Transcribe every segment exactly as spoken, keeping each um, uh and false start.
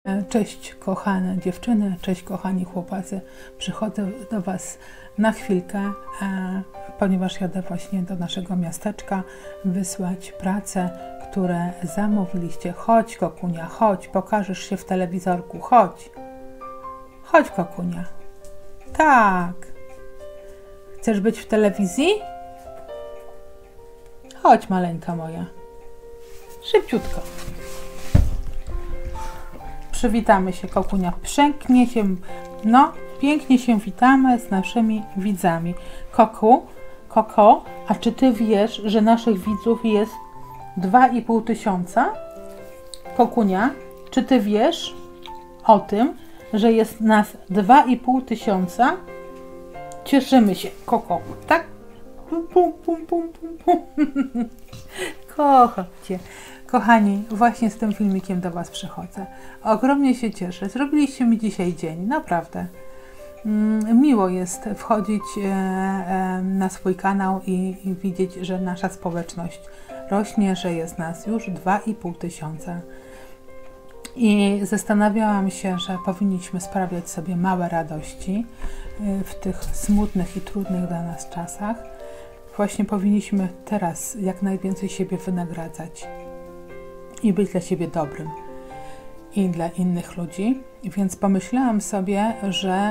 Cześć kochane dziewczyny, cześć kochani chłopacy. Przychodzę do Was na chwilkę, e, ponieważ jadę właśnie do naszego miasteczka wysłać prace, które zamówiliście. Chodź Kokunia, chodź, pokażesz się w telewizorku, chodź. Chodź Kokunia. Tak. Chcesz być w telewizji? Chodź maleńka moja. Szybciutko. Przywitamy się, Kokunia. Pięknie się, no, pięknie się witamy z naszymi widzami. Koku, Koko, a czy Ty wiesz, że naszych widzów jest dwa i pół tysiąca? Kokunia, czy Ty wiesz o tym, że jest nas dwa i pół tysiąca? Cieszymy się, Koko, tak? Pum, pum, pum, pum, pum, pum. Kocham Cię. Kochani, właśnie z tym filmikiem do Was przychodzę. Ogromnie się cieszę. Zrobiliście mi dzisiaj dzień, naprawdę. Miło jest wchodzić na swój kanał i, i widzieć, że nasza społeczność rośnie, że jest nas już dwa i pół tysiąca. I zastanawiałam się, że powinniśmy sprawiać sobie małe radości w tych smutnych i trudnych dla nas czasach. Właśnie powinniśmy teraz jak najwięcej siebie wynagradzać i być dla siebie dobrym i dla innych ludzi. Więc pomyślałam sobie, że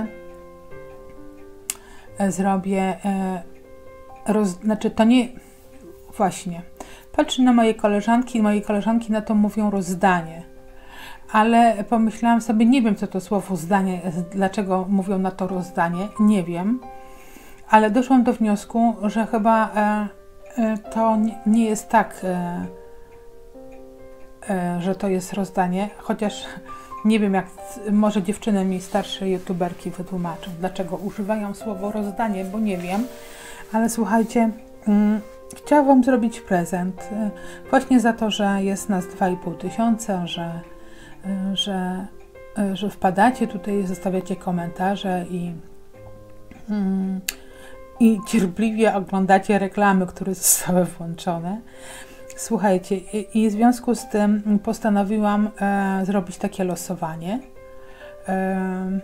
zrobię, roz, znaczy to nie, właśnie, patrzę na moje koleżanki i moje koleżanki na to mówią rozdanie, ale pomyślałam sobie, nie wiem co to słowo zdanie, dlaczego mówią na to rozdanie, nie wiem, ale doszłam do wniosku, że chyba e, e, to nie, nie jest tak, e, e, że to jest rozdanie, chociaż nie wiem, jak może dziewczyny mi starsze youtuberki wytłumaczą, dlaczego używają słowo rozdanie, bo nie wiem, ale słuchajcie, mm, chciałam Wam zrobić prezent e, właśnie za to, że jest nas dwa i pół tysiąca, że, e, że, e, że wpadacie tutaj, zostawiacie komentarze i mm, i cierpliwie oglądacie reklamy, które zostały włączone. Słuchajcie, i, i w związku z tym postanowiłam e, zrobić takie losowanie. E,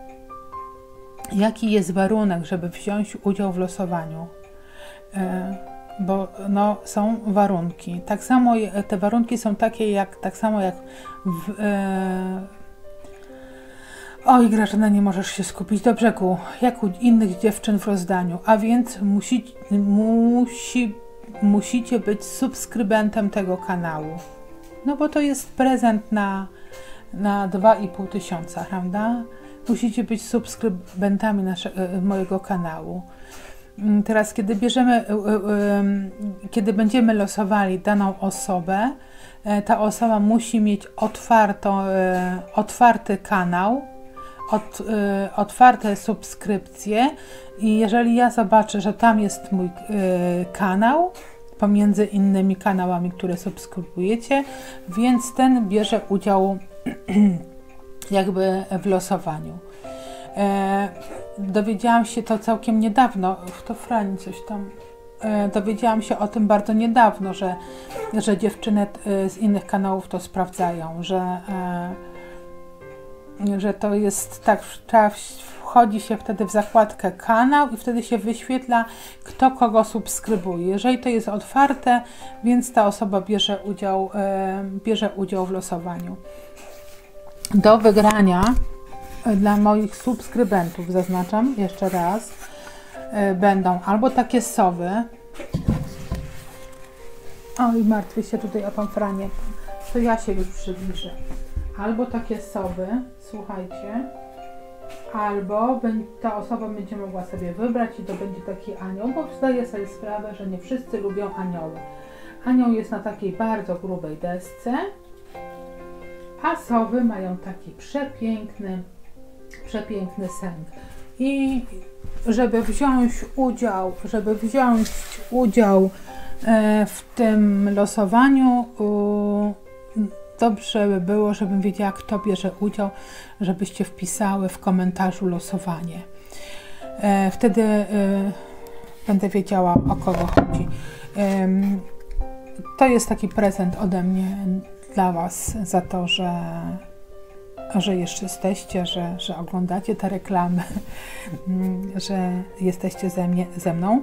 jaki jest warunek, żeby wziąć udział w losowaniu? E, bo no, są warunki. Tak samo te warunki są takie, jak tak samo jak w, e, Oj, Grażyna, nie możesz się skupić do brzegu, jak u innych dziewczyn w rozdaniu, a więc musi, musi, musicie być subskrybentem tego kanału. No bo to jest prezent na, na dwa i pół tysiąca, prawda? Musicie być subskrybentami nasze, mojego kanału. Teraz, kiedy bierzemy, kiedy będziemy losowali daną osobę, ta osoba musi mieć otwarto, otwarty kanał, Od, y, otwarte subskrypcje i jeżeli ja zobaczę, że tam jest mój y, kanał pomiędzy innymi kanałami, które subskrybujecie, więc ten bierze udział jakby w losowaniu. E, dowiedziałam się to całkiem niedawno, to Frani coś tam, e, dowiedziałam się o tym bardzo niedawno, że, że dziewczyny z innych kanałów to sprawdzają, że e, że to jest tak, trzeba wchodzi się wtedy w zakładkę kanał i wtedy się wyświetla, kto kogo subskrybuje. Jeżeli to jest otwarte, więc ta osoba bierze udział, e, bierze udział w losowaniu. Do wygrania e, dla moich subskrybentów, zaznaczam jeszcze raz, e, będą albo takie sowy. Oj, martwię się tutaj o tą Franię, to ja się już przybliżę. Albo takie sowy, słuchajcie, albo ta osoba będzie mogła sobie wybrać i to będzie taki anioł, bo zdaję sobie sprawę, że nie wszyscy lubią anioły. Anioł jest na takiej bardzo grubej desce, a sowy mają taki przepiękny, przepiękny sęk. I żeby wziąć udział, żeby wziąć udział w tym losowaniu, dobrze by było, żebym wiedziała, kto bierze udział, żebyście wpisały w komentarzu losowanie. E, wtedy e, będę wiedziała, o kogo chodzi. E, to jest taki prezent ode mnie dla Was za to, że że jeszcze jesteście, że, że oglądacie te reklamy, że jesteście ze, mnie, ze mną.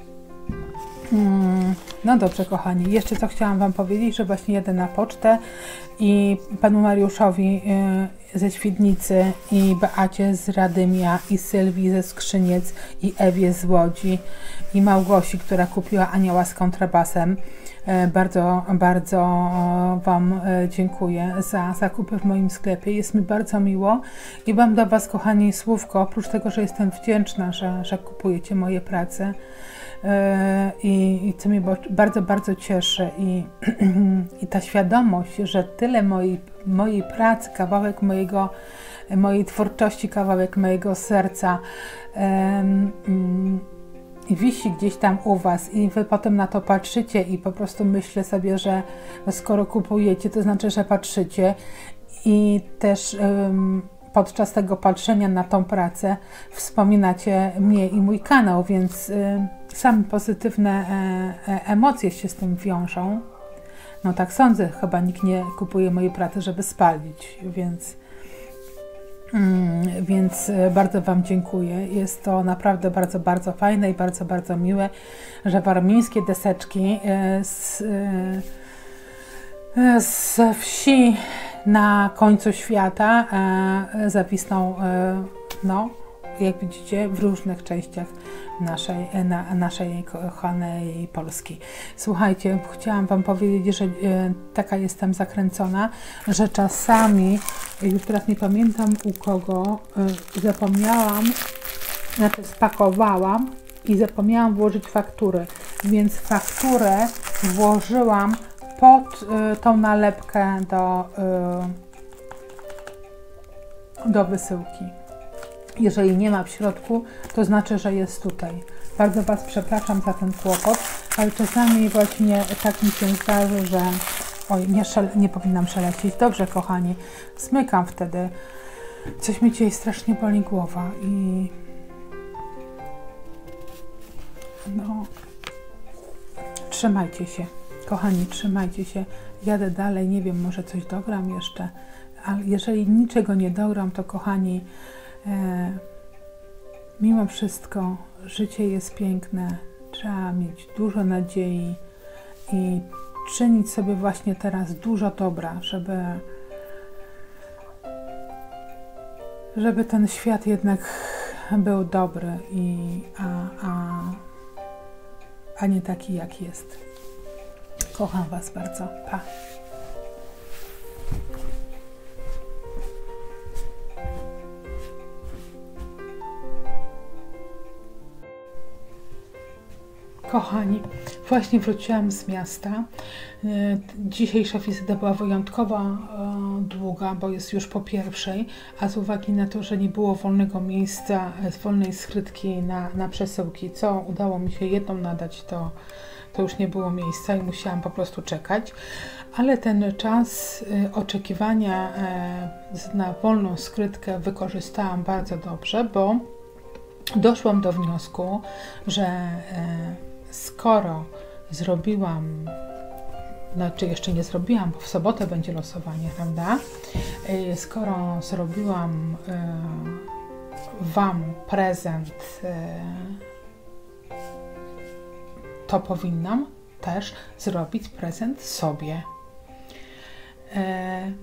No dobrze, kochani, jeszcze co chciałam Wam powiedzieć, że właśnie jadę na pocztę i Panu Mariuszowi ze Świdnicy i Beacie z Radymia i Sylwii ze Skrzyniec i Ewie z Łodzi i Małgosi, która kupiła anioła z kontrabasem. Bardzo, bardzo Wam dziękuję za zakupy w moim sklepie. Jest mi bardzo miło i mam do Was, kochani, słówko, oprócz tego, że jestem wdzięczna, że, że kupujecie moje prace. I, i co mnie bardzo, bardzo cieszy i, i ta świadomość, że tyle mojej, mojej pracy, kawałek mojego, mojej twórczości, kawałek mojego serca um, um, wisi gdzieś tam u Was i Wy potem na to patrzycie i po prostu myślę sobie, że no skoro kupujecie, to znaczy, że patrzycie i też um, podczas tego patrzenia na tą pracę wspominacie mnie i mój kanał, więc y, same pozytywne e, e, emocje się z tym wiążą. No tak sądzę, chyba nikt nie kupuje mojej pracy, żeby spalić, więc, mm, więc bardzo Wam dziękuję. Jest to naprawdę bardzo, bardzo fajne i bardzo, bardzo miłe, że warmińskie deseczki y, z, y, z wsi na końcu świata e, zawisną, e, no, jak widzicie, w różnych częściach naszej, na, naszej kochanej Polski. Słuchajcie, chciałam Wam powiedzieć, że e, taka jestem zakręcona, że czasami, już teraz nie pamiętam u kogo, e, zapomniałam, znaczy spakowałam i zapomniałam włożyć faktury, więc fakturę włożyłam pod y, tą nalepkę do, y, do wysyłki. Jeżeli nie ma w środku, to znaczy, że jest tutaj. Bardzo Was przepraszam za ten kłopot, ale czasami właśnie tak mi się zdarzy, że oj, nie, szele, nie powinnam szeleścić. Dobrze, kochani, smykam wtedy. Coś mi dzisiaj strasznie boli głowa i no, trzymajcie się. Kochani, trzymajcie się, jadę dalej, nie wiem, może coś dogram jeszcze, ale jeżeli niczego nie dogram, to kochani, e, mimo wszystko życie jest piękne, trzeba mieć dużo nadziei i czynić sobie właśnie teraz dużo dobra, żeby, żeby ten świat jednak był dobry i, a, a, a nie taki, jak jest. Kocham Was bardzo. Pa. Kochani, właśnie wróciłam z miasta. Dzisiejsza wizyta była wyjątkowo długa, bo jest już po pierwszej, a z uwagi na to, że nie było wolnego miejsca, wolnej skrytki na, na przesyłki, co udało mi się jedną nadać, to to już nie było miejsca i musiałam po prostu czekać, ale ten czas y, oczekiwania y, na wolną skrytkę wykorzystałam bardzo dobrze, bo doszłam do wniosku, że y, skoro zrobiłam, znaczy jeszcze nie zrobiłam, bo w sobotę będzie losowanie, prawda? Y, skoro zrobiłam y, Wam prezent, y, to powinnam też zrobić prezent sobie. E,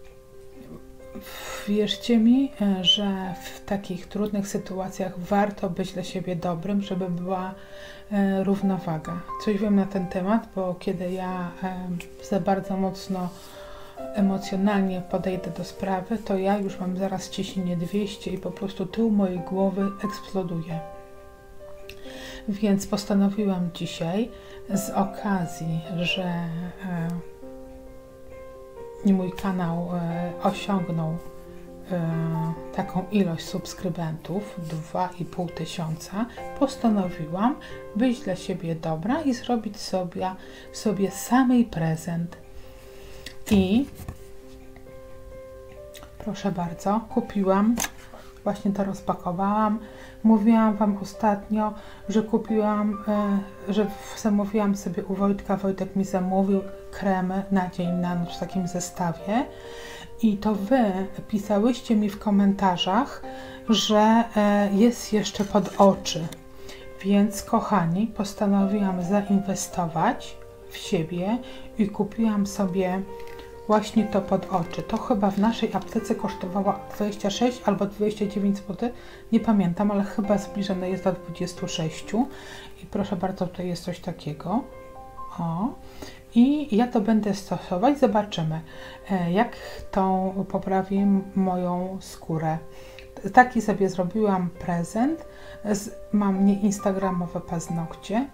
wierzcie mi, że w takich trudnych sytuacjach warto być dla siebie dobrym, żeby była e, równowaga. Coś wiem na ten temat, bo kiedy ja e, za bardzo mocno emocjonalnie podejdę do sprawy, to ja już mam zaraz ciśnienie dwieście i po prostu tył mojej głowy eksploduje. Więc postanowiłam dzisiaj z okazji, że e, mój kanał e, osiągnął e, taką ilość subskrybentów, dwa i pół tysiąca, postanowiłam być dla siebie dobra i zrobić sobie, sobie samej prezent. I proszę bardzo, kupiłam, właśnie to rozpakowałam. Mówiłam Wam ostatnio, że kupiłam, e, że zamówiłam sobie u Wojtka. Wojtek mi zamówił kremy na dzień, na noc w takim zestawie I to Wy pisałyście mi w komentarzach, że jest jeszcze pod oczy. Więc kochani, postanowiłam zainwestować w siebie i kupiłam sobie właśnie to pod oczy. To chyba w naszej aptece kosztowało dwadzieścia sześć albo dwadzieścia dziewięć złotych, nie pamiętam, ale chyba zbliżone jest do dwudziestu sześciu. I proszę bardzo, tutaj jest coś takiego. O. I ja to będę stosować. Zobaczymy, jak to poprawi moją skórę. Taki sobie zrobiłam prezent. Mam nieinstagramowe paznokcie.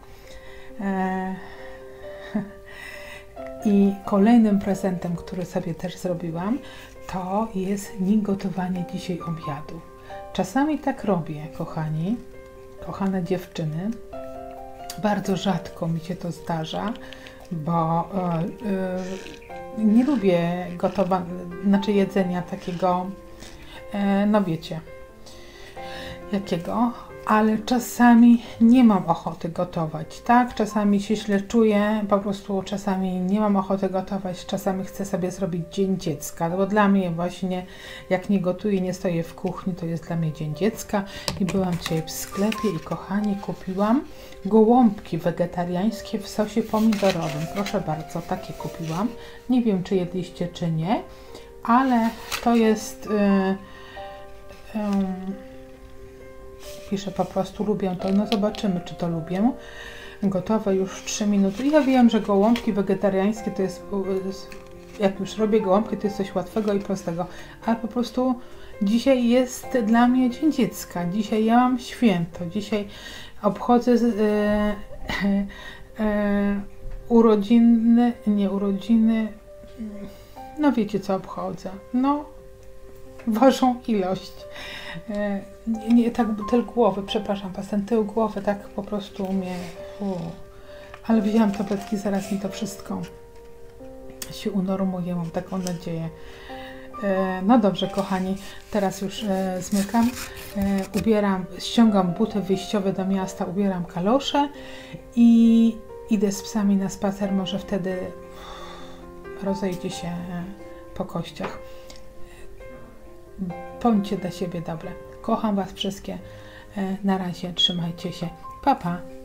I kolejnym prezentem, który sobie też zrobiłam, to jest niegotowanie dzisiaj obiadu. Czasami tak robię, kochani, kochane dziewczyny. Bardzo rzadko mi się to zdarza, bo yy, nie lubię gotowania, znaczy jedzenia takiego, yy, no wiecie, jakiego, ale czasami nie mam ochoty gotować, tak? Czasami się źle czuję, po prostu czasami nie mam ochoty gotować, czasami chcę sobie zrobić Dzień Dziecka, bo dla mnie właśnie jak nie gotuję, nie stoję w kuchni, to jest dla mnie Dzień Dziecka. I byłam dzisiaj w sklepie i kochani, kupiłam gołąbki wegetariańskie w sosie pomidorowym. Proszę bardzo, takie kupiłam. Nie wiem, czy jedliście, czy nie, ale to jest... Yy, yy, Piszę po prostu, lubię to. No zobaczymy, czy to lubię. Gotowe już trzy minuty. Ja wiem, że gołąbki wegetariańskie to jest, jak już robię gołąbki, to jest coś łatwego i prostego. Ale po prostu dzisiaj jest dla mnie Dzień Dziecka. Dzisiaj ja mam święto. Dzisiaj obchodzę z, yy, yy, urodziny, nie urodziny, no wiecie co obchodzę. No, ważą ilość. Nie, nie, tak tył głowy, przepraszam Was, ten tył głowy tak po prostu mnie... Uu. Ale wzięłam tabletki, zaraz mi to wszystko się unormuje, mam taką nadzieję. E, no dobrze, kochani, teraz już e, zmykam, e, ubieram, ściągam buty wyjściowe do miasta, ubieram kalosze i idę z psami na spacer, może wtedy rozejdzie się po kościach. Bądźcie dla siebie dobre. Kocham Was wszystkie. Na razie, trzymajcie się. Pa, pa.